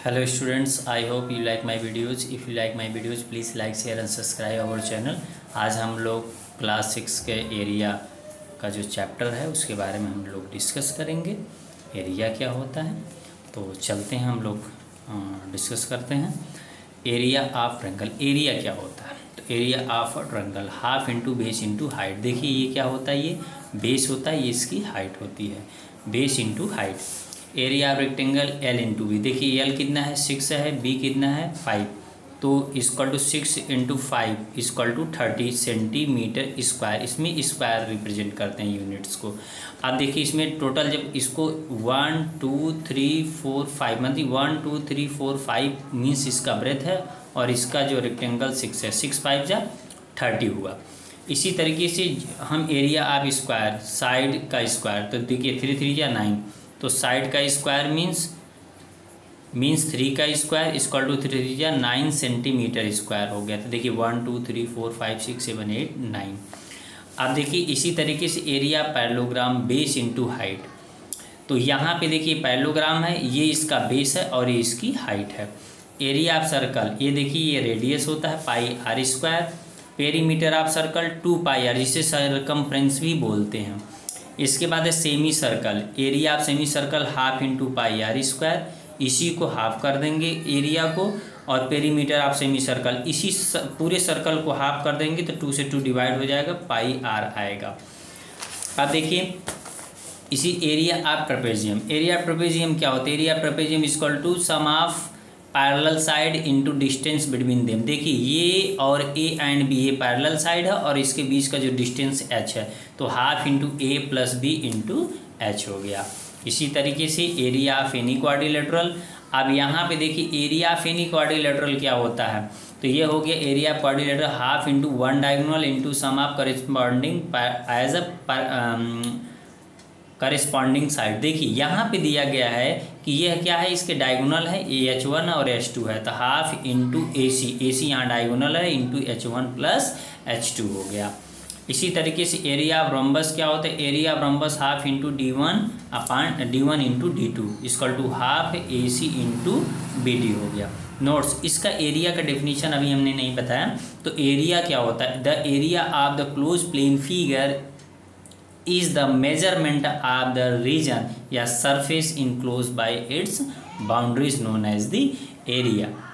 Hello students, I hope you like my videos. If you like my videos, please like, share and subscribe our channel. आज हम लोग class 6 के area का जो chapter है उसके बारे में हम लोग डिस्कस करेंगे। एरिया क्या होता है, तो चलते हैं हम लोग डिस्कस करते हैं। एरिया ऑफ ट्रायंगल, एरिया क्या होता है? तो area of triangle half into base into height. देखिए ये क्या होता है, ये बेस होता है, ये इसकी हाइट होती है, base into height. Area of rectangle L into B. देखिए एल कितना है 6 है, बी कितना है 5, तो equal to 6 into 5 equal to 30 centimetre square. इसमें स्क्वायर रिप्रेजेंट करते हैं यूनिट्स को। अब देखिए इसमें टोटल जब इसको 1 2 3 4 5 मतलब 1 2 3 4 5 मीन्स इसका ब्रेथ है और इसका जो रेक्टेंगल 6 है, 6 5 जा 30 हुआ। इसी तरीके से हम एरिया ऑफ स्क्वायर, साइड का स्क्वायर, तो देखिए 3 3 या 9, तो साइड का स्क्वायर मीन्स 3 का स्क्वायर इक्वल टू 3 3 या 9 सेंटीमीटर स्क्वायर हो गया। तो देखिए 1 2 3 4 5 6 7 8 9। अब देखिए इसी तरीके से area parallelogram base into height. तो यहाँ पे देखिए पैरेललोग्राम है, ये इसका बेस है और ये इसकी हाइट है। एरिया ऑफ सर्कल, ये देखिए ये रेडियस होता है pi R square. Perimeter of circle 2 pi R, जिसे सरकमफ्रेंस भी बोलते हैं। इसके बाद है semi circle, area of semi circle half into pi R square. इसी को हाफ कर देंगे एरिया को, और पेरीमीटर ऑफ सेमी सर्कल इसी पूरे सर्कल को हाफ कर देंगे तो 2 से 2 डिवाइड हो जाएगा, पाई आर आएगा। अब देखिए इसी area of trapezium, area of trapezium क्या होता है? Area of trapezium equal to sum of parallel side into distance between them. देखिए ये और ए एंड बी, ये पैरेलल साइड है और इसके बीच का जो डिस्टेंस एच है, तो half into A plus B into H हो गया। इसी तरीके से एरिया ऑफ एनी क्वाड्रिलेटरल। अब यहाँ पे देखिए एरिया ऑफ एनी क्वाड्रिलेटरल क्या होता है, तो ये हो गया area of quadrilateral half into 1 diagonal into sum of corresponding edge corresponding side. देखिए यहाँ पे दिया गया है कि यह क्या है, इसके डायगोनल है, ये H1 और H2 है, तो हाफ इंटू ए सी यहाँ डायगोनल है इंटू H1 प्लस H2 हो गया। इसी तरीके से एरिया ऑफ रोम्बस क्या होता है? Area of rhombus half into D1 into D2 equal to half AC into BD हो गया। नोट्स, इसका एरिया का डेफिनेशन अभी हमने नहीं बताया। तो एरिया क्या होता है? The area of the close plane figure is the measurement of the region या surface enclosed by its boundaries known as the area।